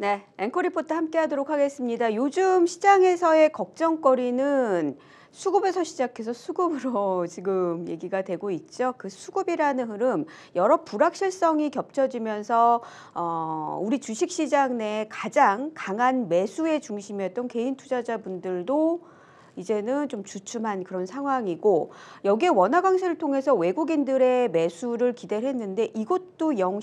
네, 앵커 리포터 함께 하도록 하겠습니다. 요즘 시장에서의 걱정거리는 수급에서 시작해서 수급으로 지금 얘기가 되고 있죠. 그 수급이라는 흐름, 여러 불확실성이 겹쳐지면서 우리 주식시장 내 가장 강한 매수의 중심이었던 개인 투자자분들도 이제는 좀 주춤한 그런 상황이고, 여기에 원화 강세를 통해서 외국인들의 매수를 기대를 했는데 이것도 영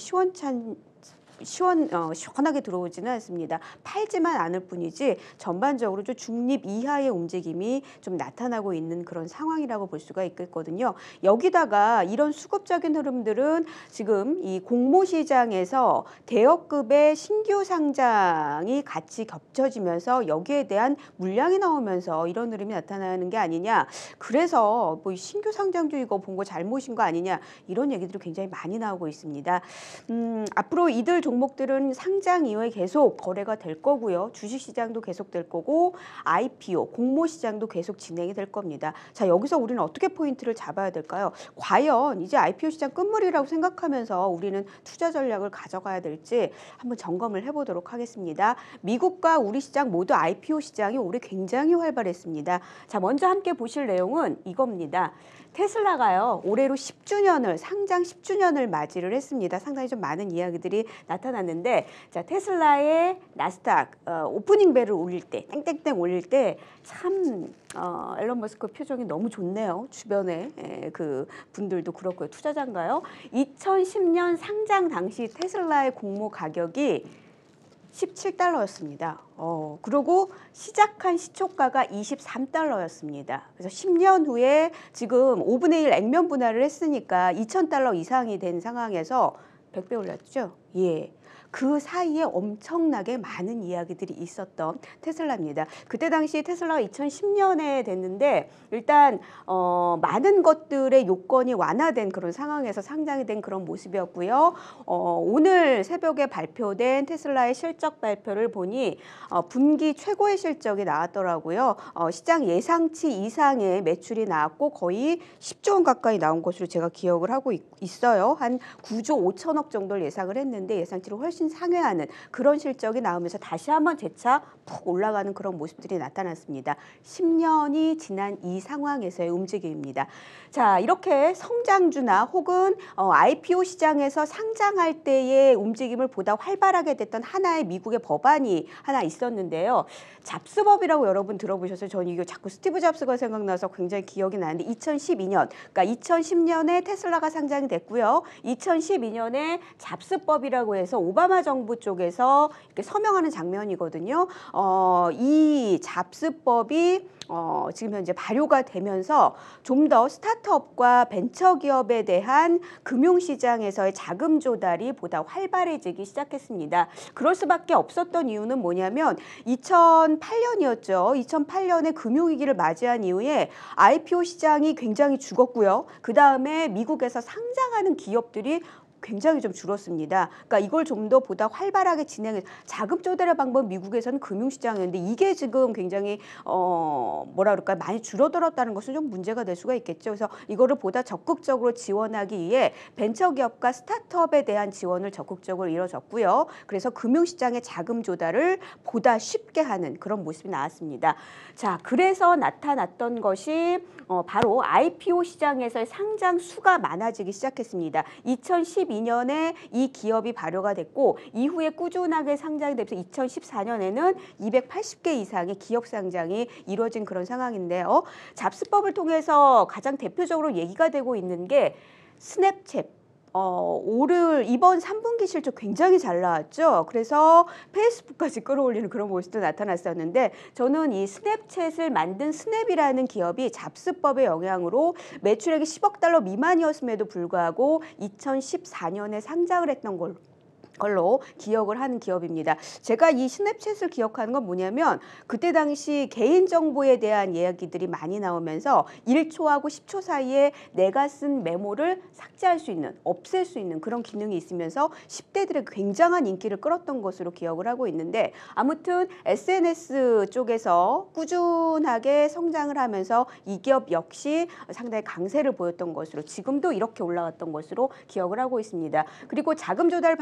시원하게 들어오지는 않습니다. 팔지만 않을 뿐이지 전반적으로 좀 중립 이하의 움직임이 좀 나타나고 있는 그런 상황이라고 볼 수가 있겠거든요. 여기다가 이런 수급적인 흐름들은 지금 이 공모시장에서 대여급의 신규 상장이 같이 겹쳐지면서 여기에 대한 물량이 나오면서 이런 흐름이 나타나는 게 아니냐. 그래서 뭐 신규 상장주 이거 본 거 잘못인 거 아니냐, 이런 얘기들이 굉장히 많이 나오고 있습니다. 앞으로 이들 종목들은 상장 이후에 계속 거래가 될 거고요. 주식시장도 계속 될 거고 IPO, 공모시장도 계속 진행이 될 겁니다. 자, 여기서 우리는 어떻게 포인트를 잡아야 될까요? 과연 이제 IPO 시장 끝물이라고 생각하면서 우리는 투자 전략을 가져가야 될지 한번 점검을 해보도록 하겠습니다. 미국과 우리 시장 모두 IPO 시장이 올해 굉장히 활발했습니다. 자, 먼저 함께 보실 내용은 이겁니다. 테슬라가요, 올해로 10주년을, 상장 10주년을 맞이를 했습니다. 상당히 좀 많은 이야기들이 나타났는데, 자, 테슬라의 나스닥 오프닝 벨을 올릴 때, 땡땡땡 올릴 때 참 앨런 머스크 표정이 너무 좋네요. 주변에 그 분들도 그렇고요. 투자자인가요? 2010년 상장 당시 테슬라의 공모 가격이 17달러였습니다. 그리고 시작한 시초가가 23달러였습니다. 그래서 10년 후에 지금 5분의 1 액면 분할을 했으니까 2,000달러 이상이 된 상황에서 100배 올랐죠. 예. 그 사이에 엄청나게 많은 이야기들이 있었던 테슬라입니다. 그때 당시 테슬라가 2010년에 됐는데 일단 많은 것들의 요건이 완화된 그런 상황에서 상장이 된 그런 모습이었고요. 오늘 새벽에 발표된 테슬라의 실적 발표를 보니 분기 최고의 실적이 나왔더라고요. 시장 예상치 이상의 매출이 나왔고 거의 10조 원 가까이 나온 것으로 제가 기억을 하고 있어요. 한 9조 5천억 정도를 예상을 했는데 예상치를 훨씬 상회하는 그런 실적이 나오면서 다시 한번 재차 푹 올라가는 그런 모습들이 나타났습니다. 10년이 지난 이 상황에서의 움직임입니다. 자, 이렇게 성장주나 혹은 IPO 시장에서 상장할 때의 움직임을 보다 활발하게 됐던 하나의 미국의 법안이 하나 있었는데요. 잡스법이라고 여러분 들어보셨어요? 저는 이거 자꾸 스티브 잡스가 생각나서 굉장히 기억이 나는데 2012년, 그러니까 2010년에 테슬라가 상장이 됐고요. 2012년에 잡스법이라고 해서 오바마 정부 쪽에서 이렇게 서명하는 장면이거든요. 이 잡스법이 지금 현재 발효가 되면서 좀 더 스타트업과 벤처기업에 대한 금융시장에서의 자금 조달이 보다 활발해지기 시작했습니다. 그럴 수밖에 없었던 이유는 뭐냐면 2008년이었죠. 2008년에 금융위기를 맞이한 이후에 IPO 시장이 굉장히 죽었고요. 그 다음에 미국에서 상장하는 기업들이 굉장히 좀 줄었습니다. 그러니까 이걸 좀 더 보다 활발하게 진행해 자금 조달의 방법 미국에서는 금융시장이었는데 이게 지금 굉장히 뭐라 그럴까요? 많이 줄어들었다는 것은 좀 문제가 될 수가 있겠죠. 그래서 이거를 보다 적극적으로 지원하기 위해 벤처기업과 스타트업에 대한 지원을 적극적으로 이뤄졌고요. 그래서 금융시장의 자금 조달을 보다 쉽게 하는 그런 모습이 나왔습니다. 자, 그래서 나타났던 것이 바로 IPO 시장에서의 상장 수가 많아지기 시작했습니다. 2012년에 이 기업이 발효가 됐고 이후에 꾸준하게 상장이 되면서 2014년에는 280개 이상의 기업 상장이 이루어진 그런 상황인데요. 잡스법을 통해서 가장 대표적으로 얘기가 되고 있는 게 스냅챗. 이번 3분기 실적 굉장히 잘 나왔죠. 그래서 페이스북까지 끌어올리는 그런 모습도 나타났었는데 저는 이 스냅챗을 만든 스냅이라는 기업이 잡스법의 영향으로 매출액이 10억 달러 미만이었음에도 불구하고 2014년에 상장을 했던 걸로 기억을 하는 기업입니다. 제가 이 스냅챗을 기억하는 건 뭐냐면 그때 당시 개인정보에 대한 이야기들이 많이 나오면서 1초하고 10초 사이에 내가 쓴 메모를 삭제할 수 있는, 없앨 수 있는 그런 기능이 있으면서 10대들의 굉장한 인기를 끌었던 것으로 기억을 하고 있는데 아무튼 SNS 쪽에서 꾸준하게 성장을 하면서 이 기업 역시 상당히 강세를 보였던 것으로 지금도 이렇게 올라왔던 것으로 기억을 하고 있습니다. 그리고 자금 조달 방법이 굉장히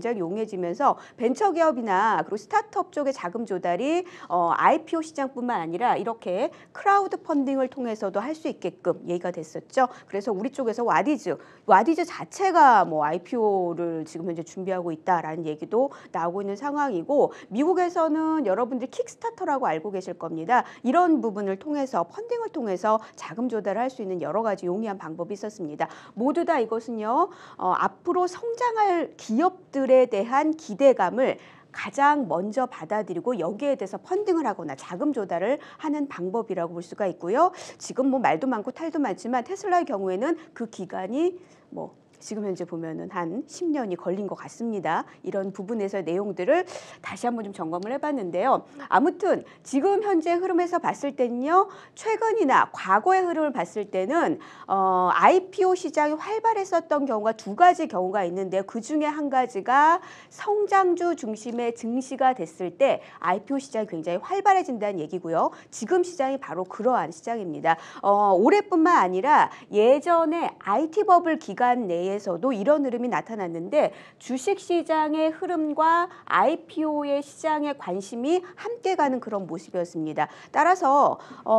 굉장히 용이해지면서 벤처기업이나 그리고 스타트업 쪽의 자금 조달이 IPO 시장뿐만 아니라 이렇게 크라우드 펀딩을 통해서도 할 수 있게끔 얘기가 됐었죠. 그래서 우리 쪽에서 와디즈 자체가 뭐 IPO를 지금 현재 준비하고 있다라는 얘기도 나오고 있는 상황이고, 미국에서는 여러분들이 킥스타터라고 알고 계실 겁니다. 이런 부분을 통해서 펀딩을 통해서 자금 조달을 할 수 있는 여러 가지 용이한 방법이 있었습니다. 모두 다 이것은요, 앞으로 성장할 기업들에 대한 기대감을 가장 먼저 받아들이고 여기에 대해서 펀딩을 하거나 자금 조달을 하는 방법이라고 볼 수가 있고요. 지금 뭐 말도 많고 탈도 많지만 테슬라의 경우에는 그 기간이 뭐 지금 현재 보면은 한 10년이 걸린 것 같습니다. 이런 부분에서 내용들을 다시 한번 좀 점검을 해봤는데요. 아무튼 지금 현재 흐름에서 봤을 때는요, 최근이나 과거의 흐름을 봤을 때는 IPO 시장이 활발했었던 경우가 두 가지 경우가 있는데, 그 중에 한 가지가 성장주 중심의 증시가 됐을 때 IPO 시장이 굉장히 활발해진다는 얘기고요. 지금 시장이 바로 그러한 시장입니다. 올해뿐만 아니라 예전에 IT 버블 기간 내에 에서도 이런 흐름이 나타났는데, 주식시장의 흐름과 IPO의 시장의 관심이 함께 가는 그런 모습이었습니다. 따라서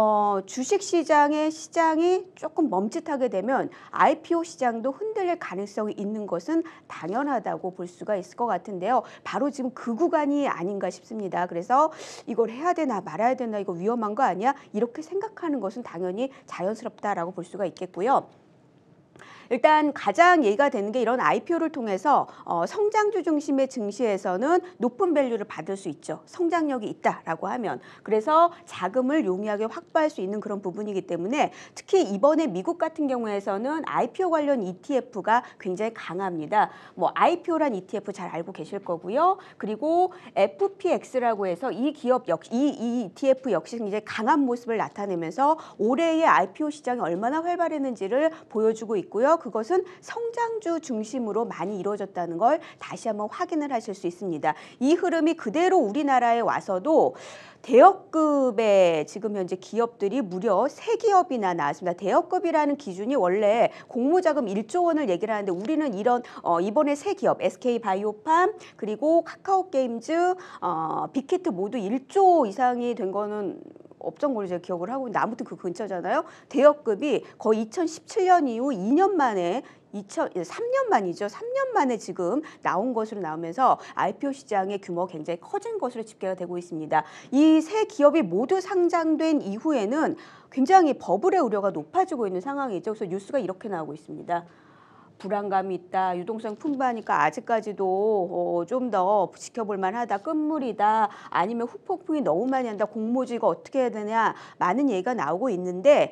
주식시장의 시장이 조금 멈칫하게 되면 IPO 시장도 흔들릴 가능성이 있는 것은 당연하다고 볼 수가 있을 것 같은데요. 바로 지금 그 구간이 아닌가 싶습니다. 그래서 이걸 해야 되나 말아야 되나, 이거 위험한 거 아니야? 이렇게 생각하는 것은 당연히 자연스럽다라고 볼 수가 있겠고요. 일단 가장 얘기가 되는 게, 이런 IPO를 통해서 성장주 중심의 증시에서는 높은 밸류를 받을 수 있죠. 성장력이 있다라고 하면. 그래서 자금을 용이하게 확보할 수 있는 그런 부분이기 때문에, 특히 이번에 미국 같은 경우에서는 IPO 관련 ETF가 굉장히 강합니다. 뭐 IPO란 ETF 잘 알고 계실 거고요. 그리고 FPX라고 해서 이 기업 역시 이 ETF 역시 굉장히 강한 모습을 나타내면서 올해의 IPO 시장이 얼마나 활발했는지를 보여주고 있고요. 그것은 성장주 중심으로 많이 이루어졌다는 걸 다시 한번 확인을 하실 수 있습니다. 이 흐름이 그대로 우리나라에 와서도 대여급의 지금 현재 기업들이 무려 3기업이나 나왔습니다. 대여급이라는 기준이 원래 공모자금 1조 원을 얘기를 하는데, 우리는 이런 이번에 3기업 SK바이오팜 그리고 카카오게임즈, 빅히트 모두 1조 이상이 된 거는 업종 걸로 제가 기억을 하고 있는데, 아무튼 그 근처잖아요. 대여급이 거의 2017년 이후 2년 만에 3년 만이죠. 3년 만에 지금 나온 것으로 나오면서 IPO 시장의 규모가 굉장히 커진 것으로 집계가 되고 있습니다. 이 세 기업이 모두 상장된 이후에는 굉장히 버블의 우려가 높아지고 있는 상황이죠. 그래서 뉴스가 이렇게 나오고 있습니다. 불안감이 있다, 유동성 풍부하니까 아직까지도 좀 더 지켜볼 만하다, 끝물이다, 아니면 후폭풍이 너무 많이 한다, 공모주가 어떻게 해야 되냐, 많은 얘기가 나오고 있는데,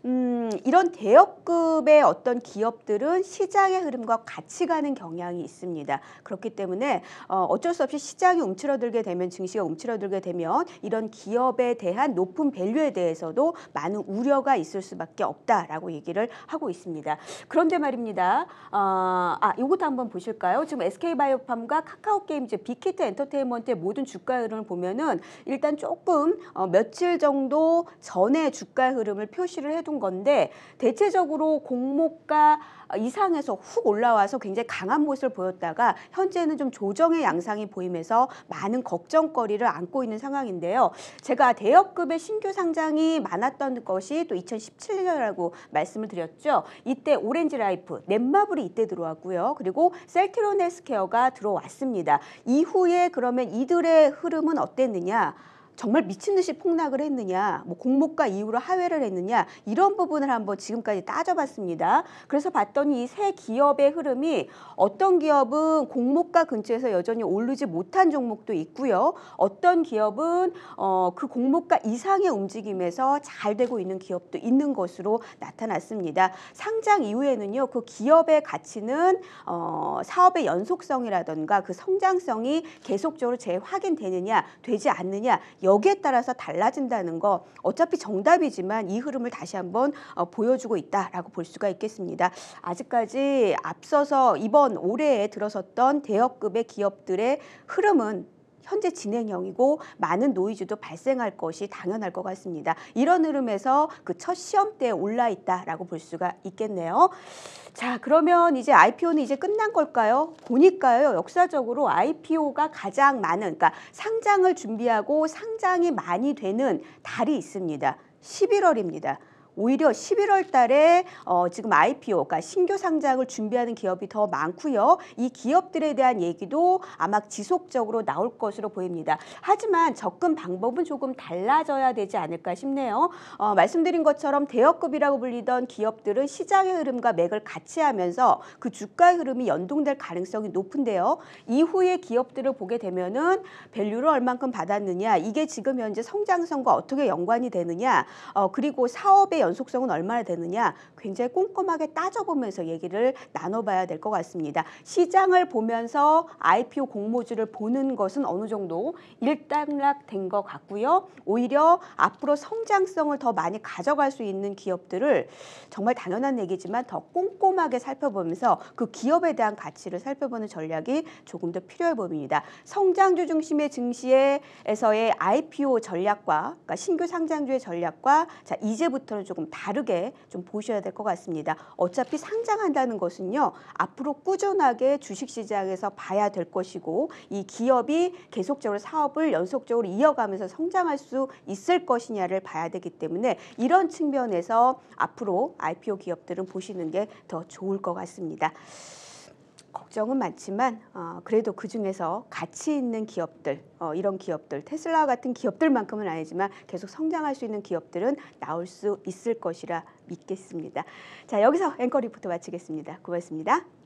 이런 대여급의 어떤 기업들은 시장의 흐름과 같이 가는 경향이 있습니다. 그렇기 때문에 어쩔 수 없이 시장이 움츠러들게 되면, 증시가 움츠러들게 되면 이런 기업에 대한 높은 밸류에 대해서도 많은 우려가 있을 수밖에 없다라고 얘기를 하고 있습니다. 그런데 말입니다. 이것도 한번 보실까요? 지금 SK바이오팜과 카카오게임즈, 빅히트 엔터테인먼트의 모든 주가 흐름을 보면은 일단 조금 며칠 정도 전에 주가 흐름을 표시를 해둔 건데, 대체적으로 공모가 이상에서 훅 올라와서 굉장히 강한 모습을 보였다가 현재는 좀 조정의 양상이 보이면서 많은 걱정거리를 안고 있는 상황인데요. 제가 대여급의 신규 상장이 많았던 것이 또 2017년이라고 말씀을 드렸죠. 이때 오렌지라이프, 넷마블이 이때 들어왔고요. 그리고 셀트리온 헬스케어가 들어왔습니다. 이후에 그러면 이들의 흐름은 어땠느냐? 정말 미친 듯이 폭락을 했느냐, 뭐 공모가 이후로 하회를 했느냐, 이런 부분을 한번 지금까지 따져봤습니다. 그래서 봤더니 이 세 기업의 흐름이, 어떤 기업은 공모가 근처에서 여전히 오르지 못한 종목도 있고요. 어떤 기업은 그 공모가 이상의 움직임에서 잘 되고 있는 기업도 있는 것으로 나타났습니다. 상장 이후에는요, 그 기업의 가치는 사업의 연속성이라던가 그 성장성이 계속적으로 재확인되느냐, 되지 않느냐, 여기에 따라서 달라진다는 거, 어차피 정답이지만 이 흐름을 다시 한번 보여주고 있다라고 볼 수가 있겠습니다. 아직까지 앞서서 이번 올해에 들어섰던 대여급의 기업들의 흐름은 현재 진행형이고 많은 노이즈도 발생할 것이 당연할 것 같습니다. 이런 흐름에서 그 첫 시험대에 올라 있다라고 볼 수가 있겠네요. 자, 그러면 이제 IPO는 이제 끝난 걸까요? 보니까요, 역사적으로 IPO가 가장 많은, 그러니까 상장을 준비하고 상장이 많이 되는 달이 있습니다. 11월입니다. 오히려 11월 달에 지금 IPO, 그러니까 신규 상장을 준비하는 기업이 더 많고요. 이 기업들에 대한 얘기도 아마 지속적으로 나올 것으로 보입니다. 하지만 접근 방법은 조금 달라져야 되지 않을까 싶네요. 말씀드린 것처럼 대여급이라고 불리던 기업들은 시장의 흐름과 맥을 같이 하면서 그 주가의 흐름이 연동될 가능성이 높은데요. 이후에 기업들을 보게 되면은 밸류를 얼만큼 받았느냐, 이게 지금 현재 성장성과 어떻게 연관이 되느냐, 그리고 사업의 연속성은 얼마나 되느냐, 굉장히 꼼꼼하게 따져보면서 얘기를 나눠봐야 될 것 같습니다. 시장을 보면서 IPO 공모주를 보는 것은 어느 정도 일단락된 것 같고요. 오히려 앞으로 성장성을 더 많이 가져갈 수 있는 기업들을 정말 당연한 얘기지만 더 꼼꼼하게 살펴보면서 그 기업에 대한 가치를 살펴보는 전략이 조금 더 필요해 보입니다. 성장주 중심의 증시에서의 IPO 전략과, 그러니까 신규 상장주의 전략과, 자, 이제부터는 조금 다르게 좀 보셔야 될 것 같습니다. 어차피 상장한다는 것은요, 앞으로 꾸준하게 주식시장에서 봐야 될 것이고, 이 기업이 계속적으로 사업을 연속적으로 이어가면서 성장할 수 있을 것이냐를 봐야 되기 때문에 이런 측면에서 앞으로 IPO 기업들은 보시는 게 더 좋을 것 같습니다. 걱정은 많지만 그래도 그중에서 가치 있는 기업들, 이런 기업들, 테슬라 같은 기업들만큼은 아니지만 계속 성장할 수 있는 기업들은 나올 수 있을 것이라 믿겠습니다. 자, 여기서 앵커 리포트 마치겠습니다. 고맙습니다.